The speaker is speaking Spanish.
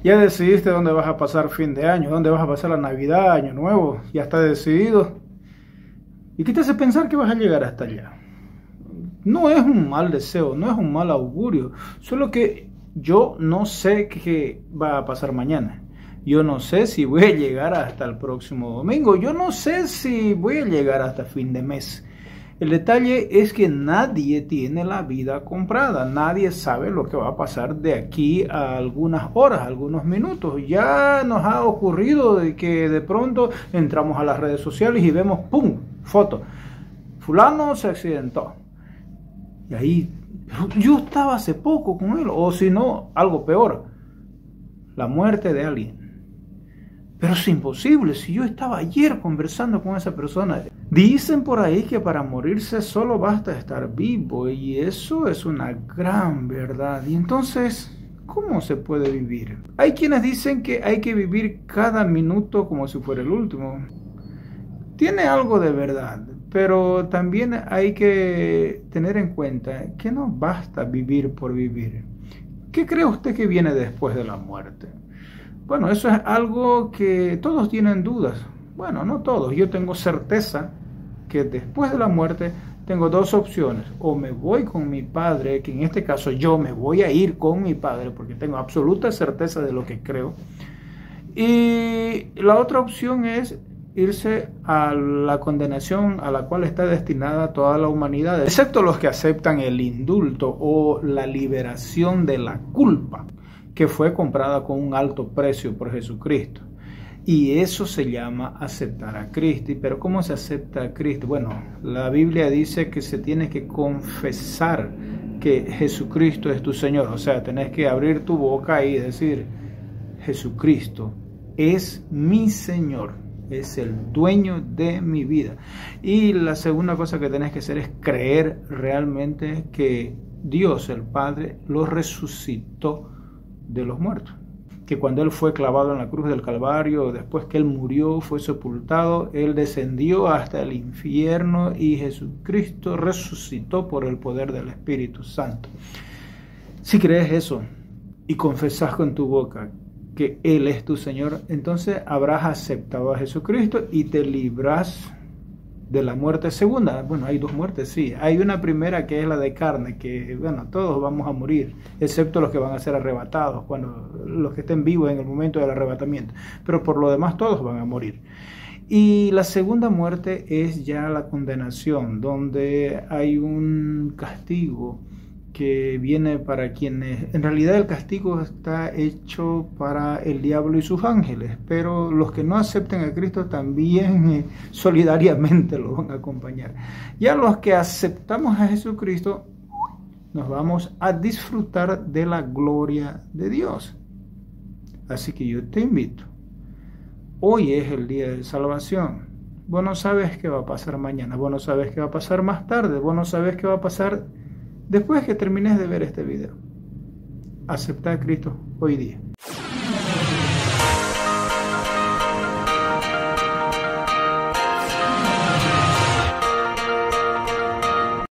Ya decidiste dónde vas a pasar fin de año, dónde vas a pasar la Navidad, Año Nuevo, ya está decidido. ¿Y qué te hace pensar que vas a llegar hasta allá? No es un mal deseo, no es un mal augurio, solo que yo no sé qué va a pasar mañana. Yo no sé si voy a llegar hasta el próximo domingo, yo no sé si voy a llegar hasta fin de mes. El detalle es que nadie tiene la vida comprada, nadie sabe lo que va a pasar de aquí a algunas horas, algunos minutos. Ya nos ha ocurrido de que de pronto entramos a las redes sociales y vemos, ¡pum!, foto. Fulano se accidentó. Y ahí, yo estaba hace poco con él, o si no, algo peor, la muerte de alguien. Pero es imposible, si yo estaba ayer conversando con esa persona. Dicen por ahí que para morirse solo basta estar vivo, y eso es una gran verdad. Y entonces, ¿cómo se puede vivir? Hay quienes dicen que hay que vivir cada minuto como si fuera el último. Tiene algo de verdad, pero también hay que tener en cuenta que no basta vivir por vivir. ¿Qué cree usted que viene después de la muerte? Bueno, eso es algo que todos tienen dudas. Bueno, no todos. Yo tengo certeza que después de la muerte tengo dos opciones. O me voy con mi padre, que en este caso yo me voy a ir con mi padre porque tengo absoluta certeza de lo que creo. Y la otra opción es irse a la condenación a la cual está destinada toda la humanidad, excepto los que aceptan el indulto o la liberación de la culpa, que fue comprada con un alto precio por Jesucristo. Y eso se llama aceptar a Cristo. ¿Pero cómo se acepta a Cristo? Bueno, la Biblia dice que se tiene que confesar que Jesucristo es tu Señor. O sea, tenés que abrir tu boca y decir, Jesucristo es mi Señor, es el dueño de mi vida. Y la segunda cosa que tenés que hacer es creer realmente que Dios, el Padre, lo resucitó de los muertos. Que cuando Él fue clavado en la cruz del Calvario, después que Él murió, fue sepultado, Él descendió hasta el infierno y Jesucristo resucitó por el poder del Espíritu Santo. Si crees eso y confesas con tu boca que Él es tu Señor, entonces habrás aceptado a Jesucristo y te libras de la muerte segunda. Bueno, hay dos muertes, sí. Hay una primera que es la de carne, que bueno, todos vamos a morir, excepto los que van a ser arrebatados, cuando los que estén vivos en el momento del arrebatamiento. Pero por lo demás todos van a morir. Y la segunda muerte es ya la condenación, donde hay un castigo que viene para quienes, en realidad el castigo está hecho para el diablo y sus ángeles, pero los que no acepten a Cristo también solidariamente lo van a acompañar. Ya los que aceptamos a Jesucristo nos vamos a disfrutar de la gloria de Dios. Así que yo te invito, hoy es el día de salvación. Vos no sabes qué va a pasar mañana, vos no sabes qué va a pasar más tarde, vos no sabes qué va a pasar después que termines de ver este video. Acepta a Cristo hoy día.